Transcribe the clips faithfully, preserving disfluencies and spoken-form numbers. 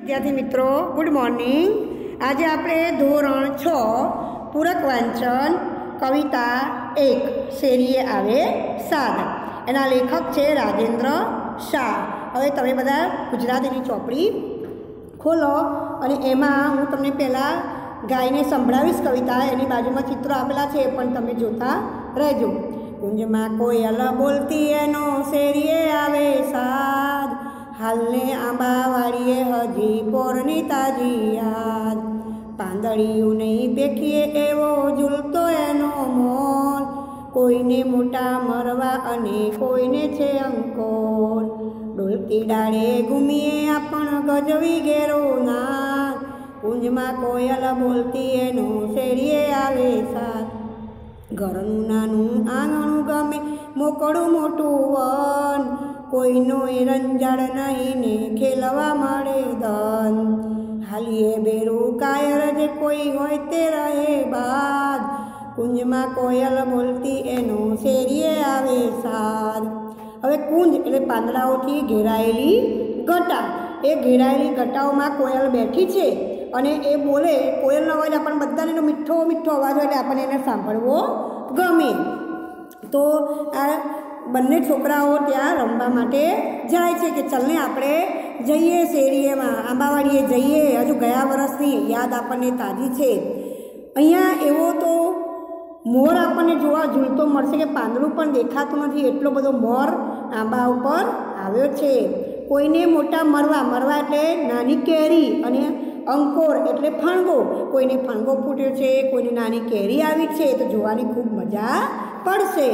विद्यार्थी मित्रों good morning. आज आपणे धोरण छ पूरक वांचन कविता एक शेरीए आवे साद एना लेखक छे राजेन्द्र शाह। हवे तमे बधा गुजरातीनी चोपड़ी खोलो अने एमां हूँ तमने पहेला गायने संभळावीश कविता। एनी बाजुमां चित्रो आपेला छे पण तमे जोता रहेजो। कुंजमां कोयल बोलती एनो शेरीए आवे साद, हालने आंबावाड़ीए हजी पोरनी ताजी याद। પાંદડીયું નહીં પેખીએ એવો ઝૂલતો એનો મોર, કોઈને મોટા મરવા અને કોઈને છે અંકોર। ડોલતી ડાળે ઘૂમીએ આપણ ગજવી ઘેરો નાદ, કુંજમાં કોયલ બોલતી એનો શેરીએ આવે સાદ। ઘરનું નાનું આંગણું ગમે મોકળું મોટું વન, કોઈનો એ રંજાડ નહીં ને ખેલવા મળે ધન। हालिए बेरू कायर जे कोई होय ते रहे बाद, कुंज में कोयल बोलती एनो शेरीए आवे साद। हवे कुंज एटले પાંદડાઓથી घेरायेली गटा, ए घेरायेली गटाओमां कोयल बैठी छे अने ए बोले। कोयलनो अवाज आपणे बधाने मीठो मीठो अवाज होय એટલે આપણને એને સાંભળવો ગમે। तो आ बंने छोकराओ त्यां रमवा माटे जाय छे कि चलने आपणे जईए शेरीए में आंबावाड़ीए जईए। हजू गया वर्षनी याद आपने ताजी है। अहींया एवो तो मोर आपने जोवा झूलतो मळशे कि પાંદડું पण देखातुं नथी, एटलो बधो मोर आंबा उपर आव्यो छे। कोईने मोटा मरवा, मरवा एटले नानी केरी अने अंकोर एटले फणगो, कोईने फणगो फूट्यो छे, कोईने नानी केरी आवी छे तो जोवानी खूब मजा पड़शे।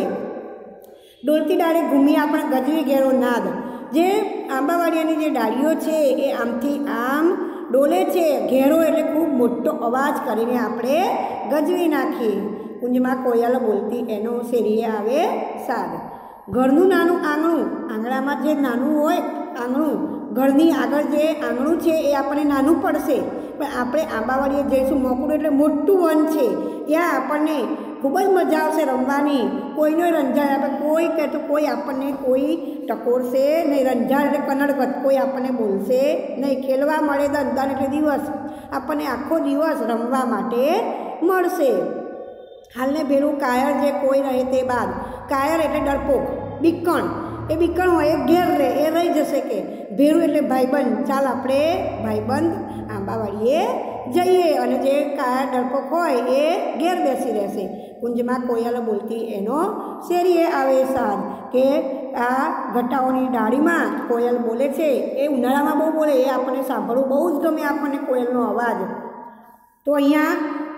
डोलती डाळे घूमी आपणे गजवी घेरो नाद, जे आंबावाड़ियानी जे डाळीओ छे ए आमथी आम डोले छे। घेरो एटले खूब मोटो अवाज करीने आपणे गजवी नाखी। कुंजमां कोयल बोलती एनो शेरीए आवे साद। घरनुं नानुं आंगणुं, आंगणामां जे नानुं होय आंगणुं, घरनी आगळ जे आंगणुं छे ए आपणे नानुं पड़शे, पण आपणे आंबावाड़ीए जईशुं मोकळुं एटले मोटुं वन छे, त्यां आपणने खूब ज मजा आवशे रमवानी। कोईनो रंजाड़ आपे, कोई कहतो कोई आपने कोई टकोरशे नहीं, रंजाड़ एटले कन्नड़गत कोई आपने बोलशे नहीं। खेलवा मळे दंदान एटले दिवस, आपने आखो दिवस रमवा माटे मळशे। हालने भेरू कायर जे कोई रहे ते बाद, कायर एटले डरपोक, बीकण, ए बीकण होय ए घेर रे ए रही जशे के। भेरू एटले भाईबंध, चाल आपणे भाईबंध आंबावाड़ीए जईए अने जे कायर डरपोक होय ए घेर बेसी रहेशे। कुंजमां कोयल बोलती एनो शेरीए आवे साद, के आ गटाओनी डाळीमां कोयल बोले छे। ए उनाळामां बहु बोले, ए आपणे सांभळવું बहु ज गमे आपणे कोयलनो अवाज। तो अहींया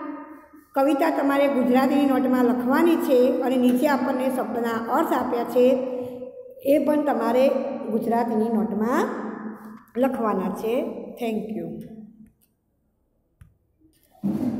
कविता तमारे गुजरातीनी नोटमां लखवानी छे अने नीचे आपणे शब्दना अर्थ आप्या छे ए पण तमारे गुजरातीनी नोटमां लखवाना छे। Thank you.